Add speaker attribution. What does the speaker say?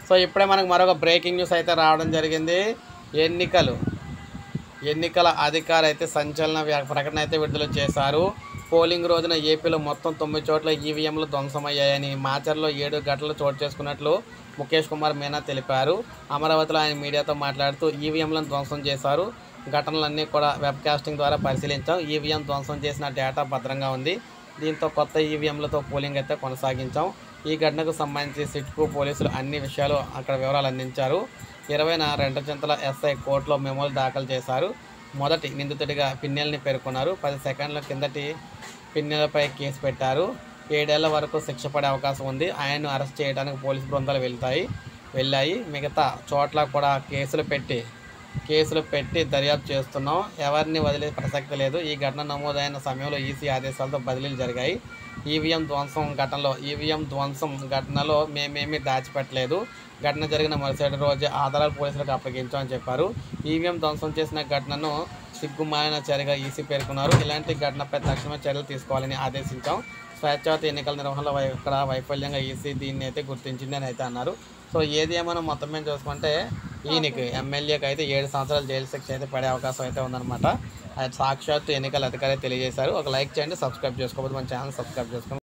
Speaker 1: So ఇప్పుడే మనకు మరొక బ్రేకింగ్ న్యూస్ అయితే రావడం జరిగింది. ఎన్నికల అధికారి అయితే సంచలన ప్రకటన అయితే విడుదల చేశారు. పోలింగ్ రోజున ఏపీలో మొత్తం 9 చోట్ల ఈవీఎంలు ధ్వంసమయ్యాయని, మాచర్లో 7 ఘటనలు చోటు చేసుకున్నట్లు ముఖేష్ కుమార్ మీనా తెలిపారు. అమరావతిలో ఆయన మీడియాతో మాట్లాడుతూ ఈవీఎంలను ధ్వంసం చేశారు. ఘటనలన్నీ కూడా వెబ్ కాస్టింగ్ ద్వారా పరిశీలించాం. ఈవీఎం ధ్వంసం చేసిన డేటా భద్రంగా ఉంది. దీంతో కొత్త ఈవీఎంలతో పోలింగ్ అయితే కొనసాగించాం. ఈ ఘటనకు సంబంధించి సిట్కు పోలీసులు అన్ని విషయాలు అక్కడ వివరాలు అందించారు. 20న రెంటచింతల ఎస్ఐ కోర్టులో మెమోలు దాఖలు చేశారు. మొదటి నిందితుడిగా పిన్నెల్ని పేర్కొన్నారు. 10 సెకండ్ల కిందటి పిన్నెలపై కేసు పెట్టారు. 7 ఏళ్ల వరకు శిక్ష పడే అవకాశం ఉంది. ఆయన్ను అరెస్ట్ చేయడానికి పోలీసు బృందాలు వెళ్ళాయి. మిగతా చోట్ల కూడా కేసులు పెట్టి దర్యాప్తు చేస్తున్నాం. ఎవరిని వదిలే ప్రసక్తి లేదు. ఈ ఘటన నమోదైన సమయంలో ఈసీ ఆదేశాలతో బదిలీలు జరిగాయి. ఈవీఎం ధ్వంసం ఘటనలో మేమేమీ దాచిపెట్టలేదు. ఘటన జరిగిన మరుసటి రోజే ఆధారాలు పోలీసులకు అప్పగించామని చెప్పారు. ఈవీఎం ధ్వంసం చేసిన ఘటనను సిగ్గుమాలిన చర్యగా ఈసీ పేర్కొన్నారు. ఇలాంటి ఘటనపై తక్షణమే చర్యలు తీసుకోవాలని ఆదేశించాం. స్వేచ్ఛాయుత ఎన్నికల నిర్వహణలో వైఫల్యంగా ఈసీ దీన్ని అయితే గుర్తించింది అని అయితే అన్నారు. సో ఏది ఏమైనా మొత్తం మీద చూసుకుంటే ఈయనకి ఎమ్మెల్యేకి అయితే 7 సంవత్సరాల జైలు శిక్ష అయితే పడే అవకాశం అయితే ఉందన్నమాట. సాక్షాత్తు ఎన్నికల అధికారి తెలియజేశారు. ఒక లైక్ చేయండి, సబ్స్క్రైబ్ చేసుకోకపోతే మన ఛానల్ సబ్స్క్రైబ్ చేసుకోండి.